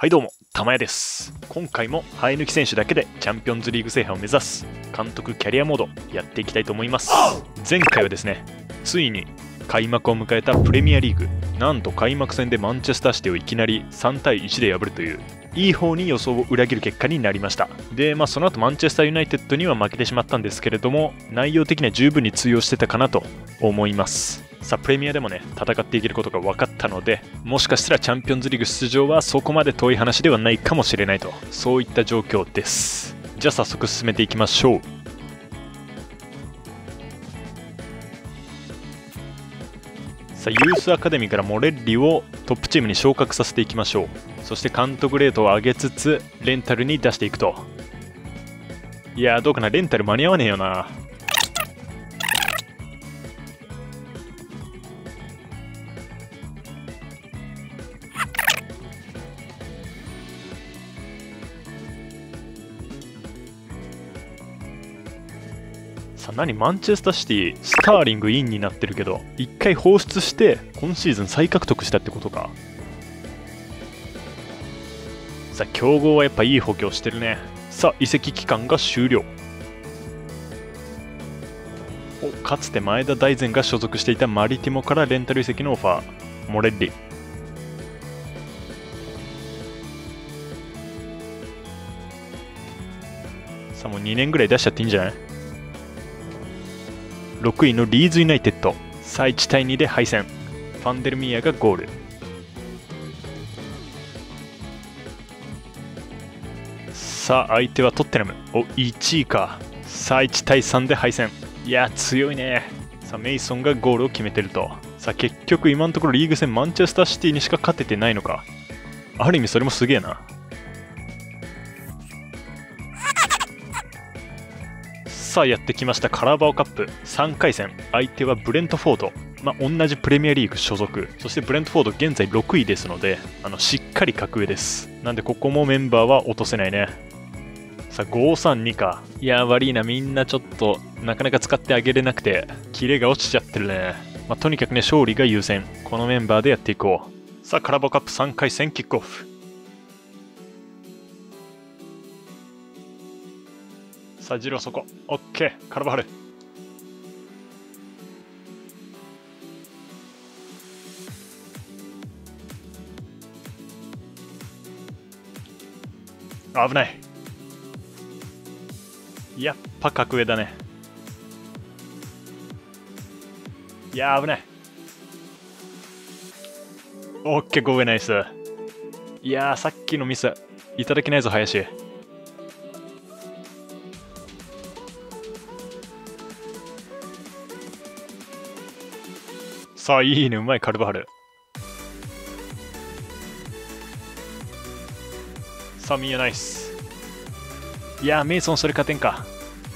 はいどうも、玉屋です。今回も生え抜き選手だけでチャンピオンズリーグ制覇を目指す監督キャリアモードやっていきたいと思います。前回はですね、ついに開幕を迎えたプレミアリーグ、なんと開幕戦でマンチェスターシティをいきなり3対1で破るという、いい方に予想を裏切る結果になりました。で、その後マンチェスターユナイテッドには負けてしまったんですけれども、内容的には十分に通用してたかなと思います。さあプレミアでもね戦っていけることが分かったので、もしかしたらチャンピオンズリーグ出場はそこまで遠い話ではないかもしれないと、そういった状況です。じゃあ早速進めていきましょう。さあユースアカデミーからモレッリをトップチームに昇格させていきましょう。そして監督レートを上げつつレンタルに出していくと。いやーどうかな、レンタル間に合わねえよな。さあ何、マンチェスターシティスターリングインになってるけど、一回放出して今シーズン再獲得したってことか。さあ強豪はやっぱいい補強してるね。さあ移籍期間が終了。かつて前田大然が所属していたマリティモからレンタル移籍のオファー、モレッリ。さあもう2年ぐらい出しちゃっていいんじゃない。6位のリーズユナイテッド、さあ1対2で敗戦。ファンデルミーアがゴール。さあ相手はトッテナム、1位か。さあ1対3で敗戦。いや強いね。さあメイソンがゴールを決めてると。さあ結局今のところリーグ戦マンチェスターシティにしか勝ててないのか。ある意味それもすげえな。さあやってきましたカラーバオカップ3回戦、相手はブレントフォード、同じプレミアリーグ所属、そしてブレントフォード現在6位ですので、しっかり格上です。なんでここもメンバーは落とせないね。さあ532か。いや悪いな、みんなちょっとなかなか使ってあげれなくてキレが落ちちゃってるね。とにかくね勝利が優先、このメンバーでやっていこう。さあカラーバオカップ3回戦キックオフ。さあジローそこ OK、 カラバハル。危ない。やっぱ格上だね。いや危ない。 OK、 ゴーウェイナイス。いやさっきのミスいただけないぞ林。さあいいね、うまいカルバハル。さあミーアナイス。いやメイソンそれ勝てんか。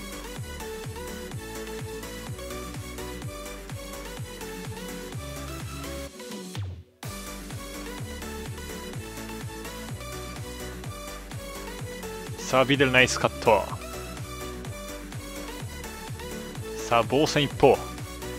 さあビデルナイスカット。さあ防戦一方。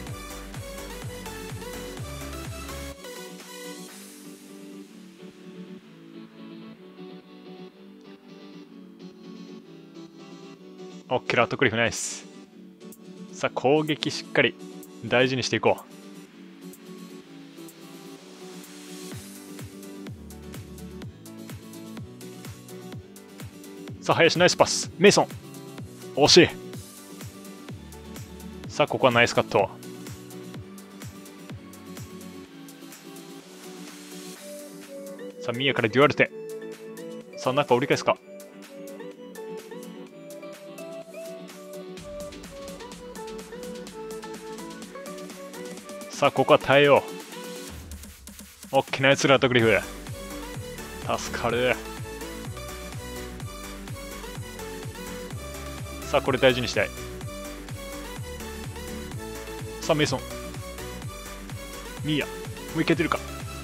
オッケー、ラットクリフナイス。さあ攻撃しっかり大事にしていこう。さあ林ナイスパス。メイソン惜しい。さあここはナイスカット。さあミヤからデュアルテ。さあ中折り返すか。さあここは耐えよう。オッケーナイスラットクリフ。助かる。さあこれ大事にしたい。さあメイソンミーヤもういけてるか。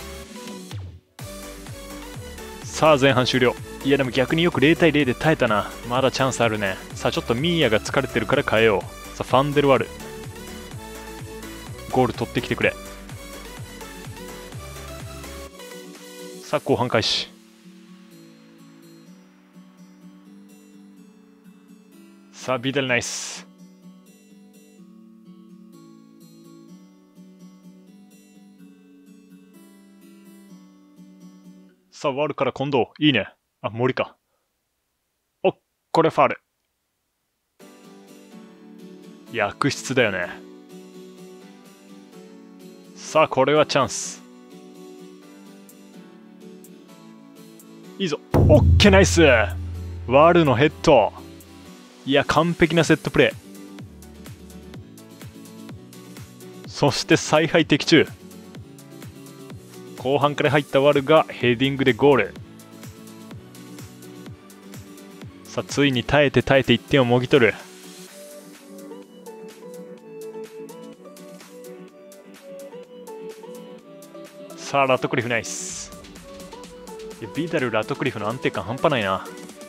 さあ前半終了。いやでも逆によく0対0で耐えたな。まだチャンスあるね。さあちょっとミーヤが疲れてるから変えよう。さあファンデルワルゴール取ってきてくれ。さあ後半開始。 さあ、ビダルナイス。さあ、ワルから今度、いいね。あ、森か。お、これファール。悪質だよね。さあ、これはチャンス。いいぞ。オッケー、ナイス。ワルのヘッド。いや、完璧なセットプレー。そして采配的中。後半から入ったワルがヘディングでゴール。さあ、ついに耐えて1点をもぎ取る。さあ、ラトクリフナイス。いや、ビダル、ラトクリフの安定感半端ないな。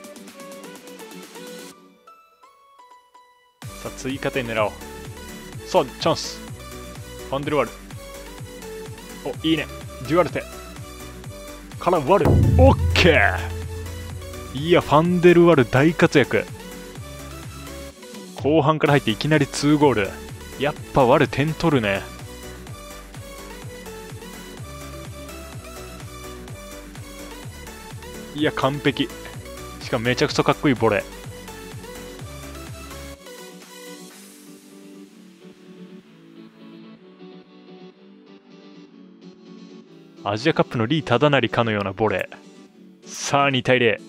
さあ、追加点狙おう。さあ、チャンス。ファンデルワル。お、いいね。デュアルテからワル。オッケー。いや、ファンデルワル大活躍。後半から入っていきなり2ゴール。やっぱワル点取るね。いや、完璧。しかもめちゃくちゃかっこいいボレー。アジアカップのリー・タダナリかのようなボレー。さあ、2対0。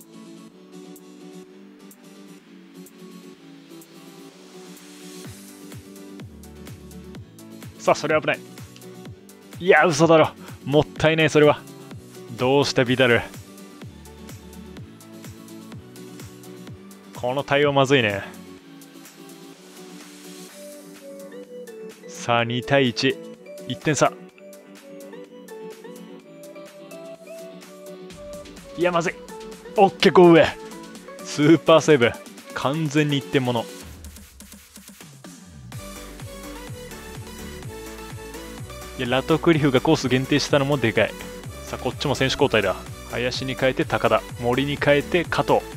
さあ、それ危ない。いや、嘘だろ。もったいない、それは。どうしたビダル。この対応まずいね。さあ、2対1。1点差。いや、まずい。オッケー、ゴー上。スーパーセーブ。完全に1点もの。いや、ラトクリフがコース限定したのもでかい。さあ、こっちも選手交代だ。林に変えて高田、森に変えて加藤。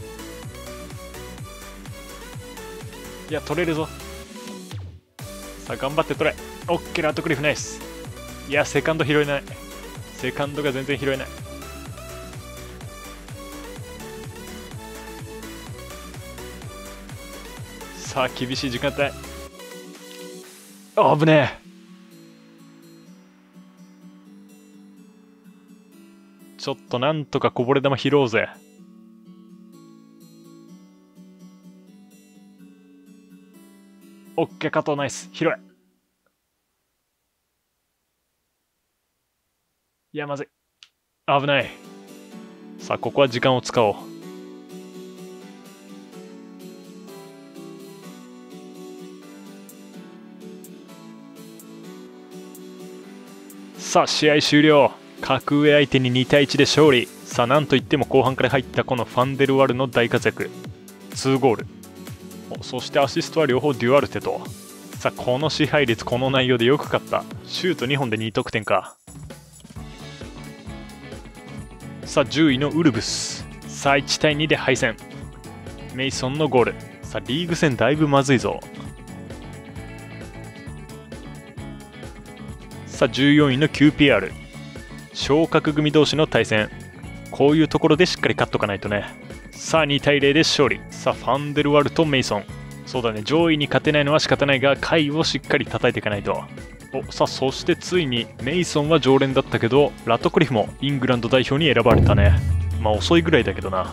いや、取れるぞ。さあ、頑張って取れ。オッケー、ラトクリフナイス。いや、セカンド拾えない。セカンドが全然拾えない。さあ、厳しい時間帯。あぶねえ。ちょっとなんとかこぼれ球拾おうぜ。オッケー、加藤ナイス。拾え。いや、まずい。危ない。さあ、ここは時間を使おう。さあ、試合終了。格上相手に2対1で勝利。さあ、なんといっても後半から入ったこのファンデルワルの大活躍。2ゴール。そしてアシストは両方デュアルテと。さあ、この支配率、この内容でよく勝った。シュート2本で2得点か。さあ、10位のウルブス。さあ、1対2で敗戦。メイソンのゴール。さあ、リーグ戦だいぶまずいぞ。さあ、14位の QPR。昇格組同士の対戦。こういうところでしっかり勝っとかないとね。さあ、2対0で勝利。さあ、ファンデルワルとメイソン。そうだね、上位に勝てないのは仕方ないが、下位をしっかり叩いていかないと。さあ、そしてついにメイソンは常連だったけど、ラトクリフもイングランド代表に選ばれたね。まあ遅いぐらいだけどな。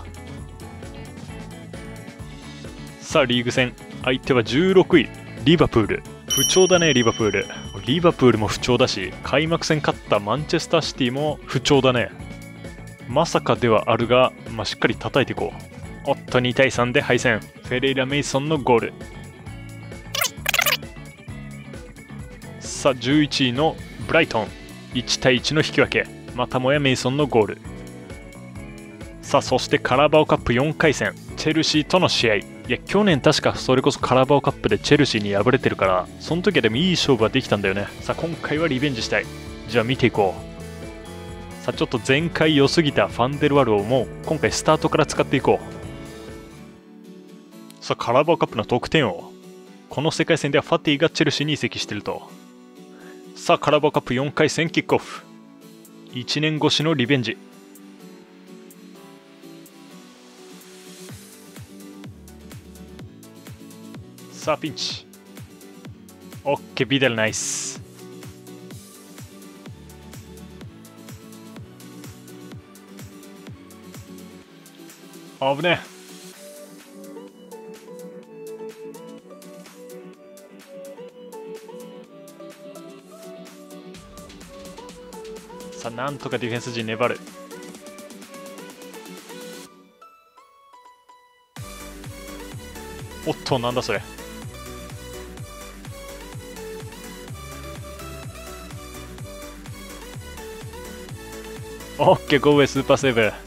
さあ、リーグ戦。相手は16位、リバプール。不調だね、リバプール。リバプールも不調だし、開幕戦勝ったマンチェスターシティも不調だね。まさかではあるが、しっかり叩いていこう。2対3で敗戦。フェレイラ・メイソンのゴール。さあ、11位のブライトン。1対1の引き分け。またもやメイソンのゴール。さあ、そしてカラバオカップ4回戦。チェルシーとの試合。いや、去年確かそれこそカラバオカップでチェルシーに敗れてるから、その時はでもいい勝負ができたんだよね。さあ、今回はリベンジしたい。じゃあ見ていこう。さあ、ちょっと前回良すぎたファンデルワルをもう今回スタートから使っていこう。 さあ、カラバオカップの得点王。この世界戦ではファティがチェルシーに移籍してると。さあ、カラバオカップ4回戦キックオフ。1年越しのリベンジ。さあ、ピンチ。オッケー、ビデルナイス。危ねえ。さあ、なんとかディフェンス陣粘る。おっと、なんだそれ。オッケー、ゴーウェイスーパーセーブ。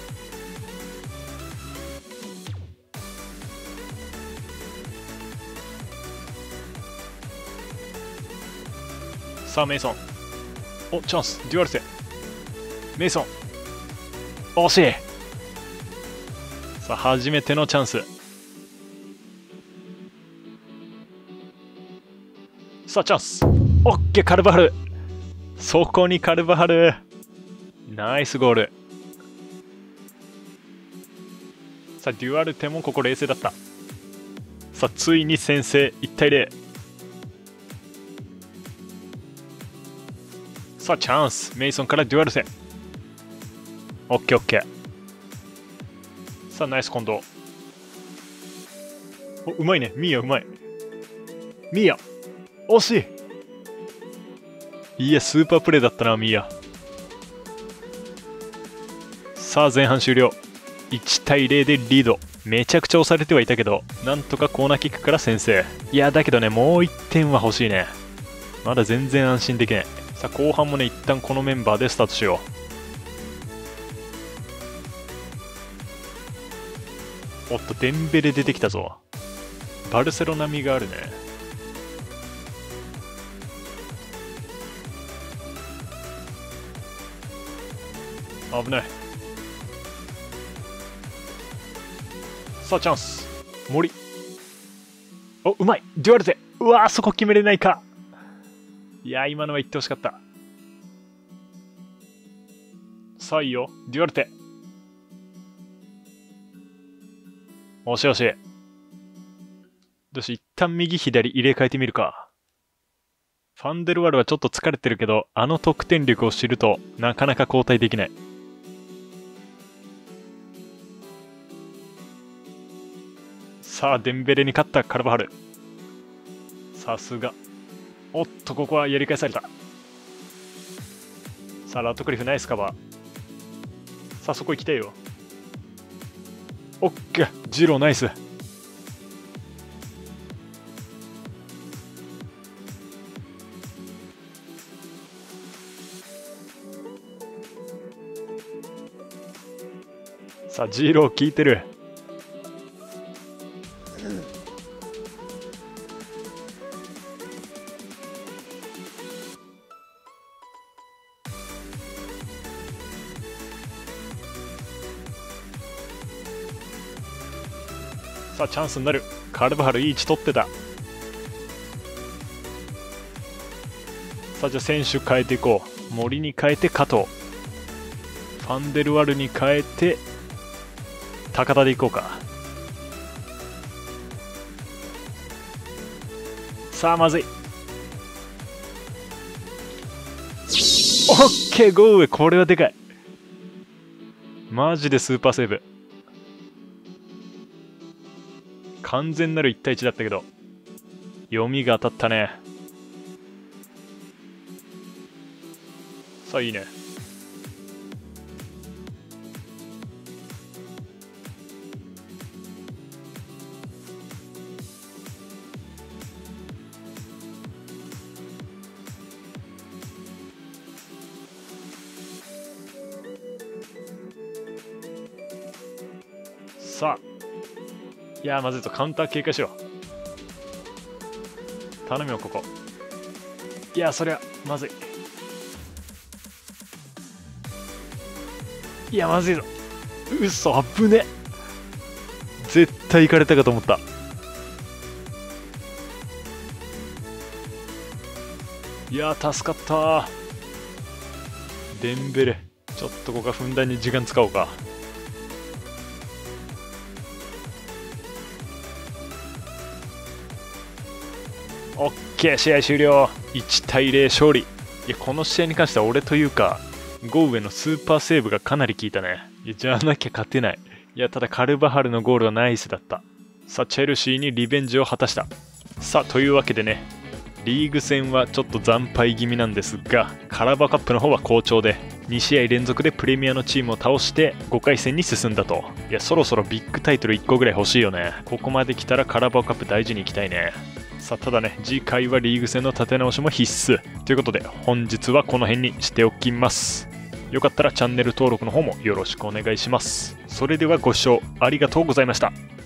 さあ、メイソン。お、チャンス。デュアルテ。メイソン。惜しい。さあ、初めてのチャンス。さあ、チャンス。オッケー、カルバハル。そこにカルバハル。ナイスゴール。さあ、デュアルテもここ冷静だった。さあ、ついに先制。1対0。さあ、チャンス。メイソンからデュアルテ。オッケーオッケー。さあ、ナイス近藤。お、うまいね。ミーヤうまい。ミーヤ。惜しい。いや、スーパープレーだったな、ミーヤ。さあ、前半終了。1対0でリード。めちゃくちゃ押されてはいたけど、なんとかコーナーキックから先制。いや、だけどね、もう1点は欲しいね。まだ全然安心できない。さあ、後半もね、一旦このメンバーでスタートしよう。おっと、デンベレ出てきたぞ。バルセロナ味があるね。危ない。さあ、チャンス。森。お、うまい。デュアルテ。うわー、そこ決めれないか。いやー、今のは言ってほしかった。さあ、いいよ。デュアルテ。惜しい惜しい。よし、一旦右左入れ替えてみるか。ファンデルワールはちょっと疲れてるけど、あの得点力を知るとなかなか交代できない。さあ、デンベレに勝ったカルバハル。さすが。おっと、ここはやり返された。さあ、ラッドクリフナイスカバー。さあ、そこ行きたいよ。オッケー、ジローナイス。さあ、ジロー効いてる。さあ、チャンスになる。カルバハルいい位置取ってた。さあ、じゃあ選手変えていこう。森に変えて加藤。ファンデルワルに変えて高田でいこうか。さあ、まずい。オッケー、ゴーウェイ。これはでかい。マジでスーパーセーブ。完全なる1対1だったけど、読みが当たったね。さあ、いいね。さあ、いやー、まずいとカウンター警戒しろ。頼むよ、ここ。いやー、そりゃまずい。いや、まずいぞ。嘘、危ね。絶対行かれたかと思った。 いやー助かったー。デンベレちょっとここはふんだんに時間使おうか。オッケー、試合終了。1対0勝利。いやこの試合に関しては俺というかゴーウェのスーパーセーブがかなり効いたね。いやじゃなきゃ勝てない。いやただカルバハルのゴールはナイスだった。さあチェルシーにリベンジを果たした。さあというわけでね、リーグ戦はちょっと惨敗気味なんですが、カラバカップの方は好調で2試合連続でプレミアのチームを倒して5回戦に進んだと。いやそろそろビッグタイトル1個ぐらい欲しいよね。ここまで来たらカラバカップ大事にいきたいね。さあただね、次回はリーグ戦の立て直しも必須ということで、本日はこの辺にしておきます。よかったらチャンネル登録の方もよろしくお願いします。それではご視聴ありがとうございました。